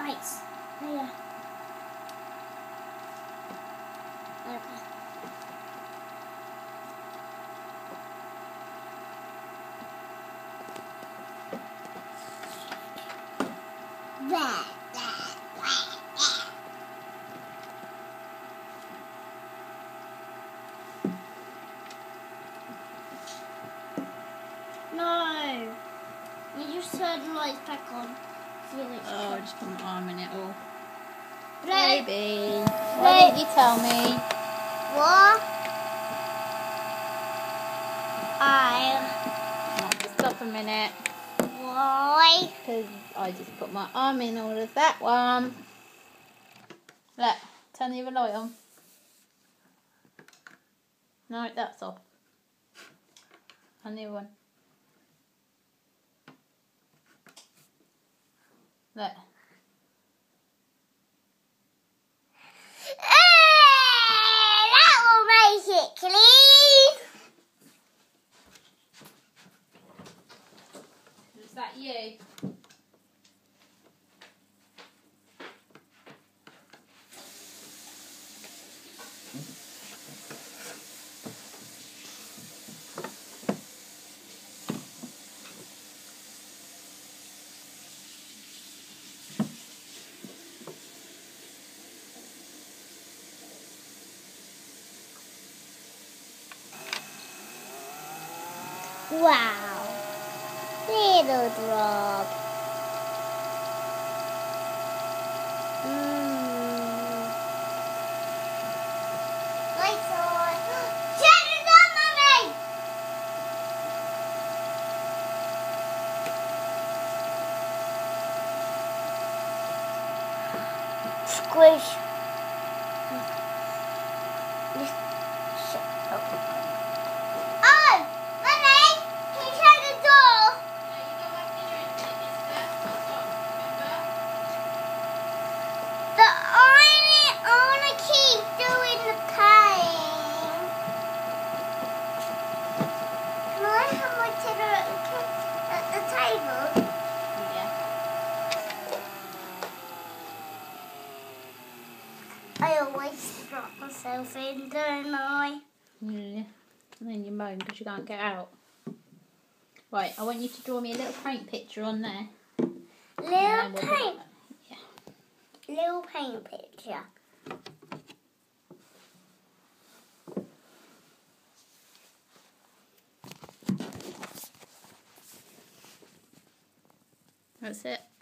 lights. Yeah. Okay. No. You just turn the lights back on. Oh, I just put my arm in it all. Play. Baby, why didn't you tell me? What? Just stop a minute. Why? Because I just put my arm in all of that one. Look, turn the other light on. No, that's off. And the other one. Look. That will make it clean. Is that you? Wow. Little drop. Lights on. Turn it on, Mummy! Squish. Oh! Mummy! Can you shut the door? I want to keep doing the paint. Can I have my dinner at the table? Yeah. I always drop myself in, don't I? Yeah. And then you moan because you can't get out. Right, I want you to draw me a little paint picture on there. Little paint. Yeah. Little paint picture. That's it.